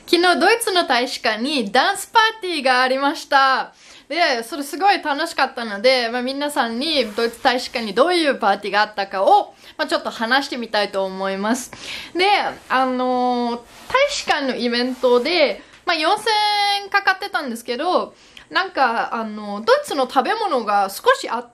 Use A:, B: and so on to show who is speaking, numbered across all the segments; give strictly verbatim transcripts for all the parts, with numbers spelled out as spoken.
A: 昨日ドイツの大使館にダンスパーティーがありました。で、それすごい楽しかったので、まあ、皆さんにドイツ大使館にどういうパーティーがあったかを、まあ、ちょっと話してみたいと思います。で、あのー、大使館のイベントで、まあ、よんせんえんかかってたんですけど、なんか、あの、ドイツの食べ物が少しあって、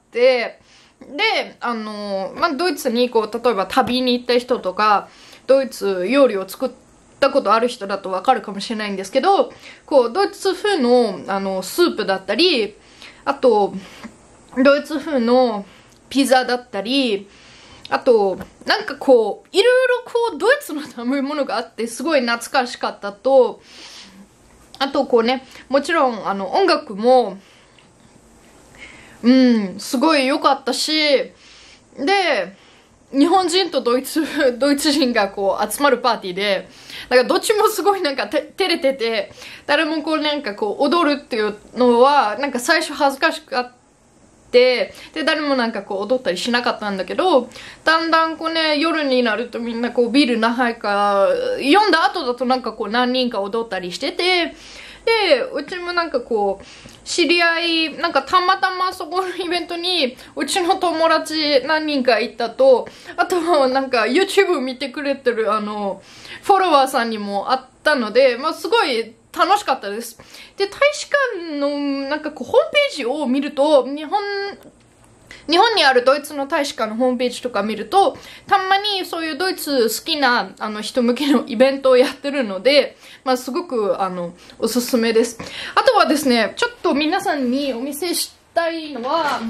A: で、あの、まあ、ドイツにこう、例えば旅に行った人とか、ドイツ料理を作ったことある人だとわかるかもしれないんですけど、こう、ドイツ風の、あの、スープだったり、あと、ドイツ風のピザだったり、あと、なんかこう、いろいろこう、ドイツの食べ物があって、すごい懐かしかったと、あとこうね、もちろん、あの、音楽も、うん、すごい良かったし、で、日本人とドイツ、ドイツ人がこう集まるパーティーで、だからどっちもすごいなんかて照れてて、誰もこうなんかこう踊るっていうのは、なんか最初恥ずかしかった。で、誰もなんかこう踊ったりしなかったんだけど、だんだんこうね、夜になるとみんなこうビール何杯か、読んだ後だとなんかこう何人か踊ったりしてて、で、うちもなんかこう、知り合い、なんかたまたまそこのイベントに、うちの友達何人か行ったと、あとはなんか YouTube 見てくれてるあの、フォロワーさんにも会ったので、まあすごい、楽しかったです。で、大使館の、なんかこう、ホームページを見ると、日本、日本にあるドイツの大使館のホームページとか見ると、たまにそういうドイツ好きな、あの、人向けのイベントをやってるので、まあ、すごく、あの、おすすめです。あとはですね、ちょっと皆さんにお見せしたいのは、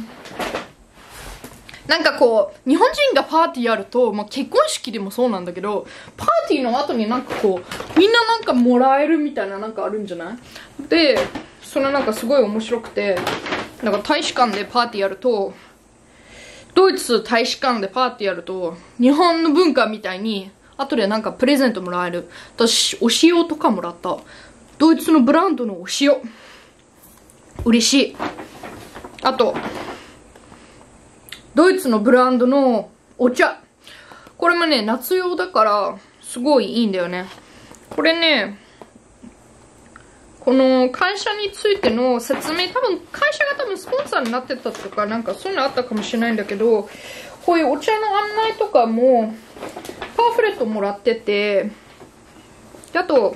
A: なんかこう、日本人がパーティーやると、まあ、結婚式でもそうなんだけど、パーティーの後になんかこう、みんななんかもらえるみたいななんかあるんじゃない？で、それなんかすごい面白くて、なんか大使館でパーティーやると、ドイツ大使館でパーティーやると、日本の文化みたいに、後でなんかプレゼントもらえる。私、お塩とかもらった。ドイツのブランドのお塩。嬉しい。あと、ドイツのブランドのお茶。これもね、夏用だから、すごいいいんだよね。これね、この会社についての説明、多分、会社が多分スポンサーになってたとか、なんかそういうのあったかもしれないんだけど、こういうお茶の案内とかも、パンフレットもらってて、あと、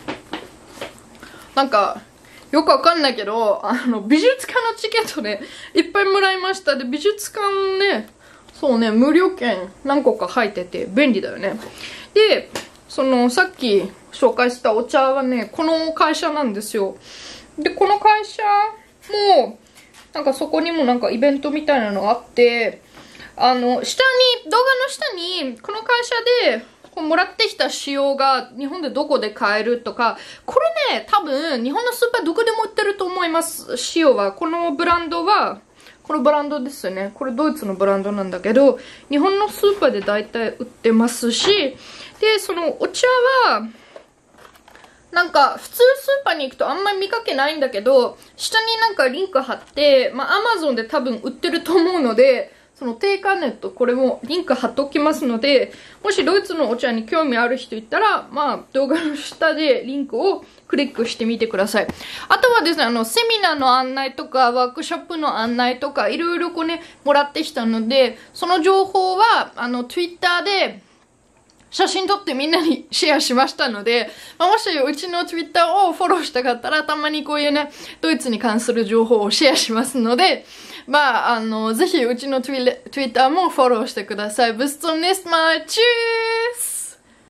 A: なんか、よくわかんないけど、あの、美術館のチケットね、いっぱいもらいました。で、美術館ね、そうね、無料券何個か入ってて便利だよね。で、その、さっき紹介したお茶はね、この会社なんですよ。で、この会社も、なんかそこにもなんかイベントみたいなのがあって、あの、下に、動画の下に、この会社で、こうもらってきた塩が日本でどこで買えるとか、これね、多分日本のスーパーどこでも売ってると思います。塩は。このブランドは、このブランドですよね。これドイツのブランドなんだけど、日本のスーパーで大体売ってますし、で、そのお茶は、なんか普通スーパーに行くとあんまり見かけないんだけど、下になんかリンク貼って、まあ Amazon で多分売ってると思うので、その低価ネット、これもリンク貼っておきますので、もしドイツのお茶に興味ある人いたら、まあ動画の下でリンクをクリックしてみてください。あとはですね、あの、セミナーの案内とか、ワークショップの案内とか、いろいろこうね、もらってきたので、その情報は、あの、Twitter で、写真撮ってみんなにシェアしましたので、まあ、もしうちの Twitter をフォローしたかったら、たまにこういうね、ドイツに関する情報をシェアしますので、まあ、あの、ぜひうちの Twitter もフォローしてください。Bis zum nächsten Mal. Tschüss!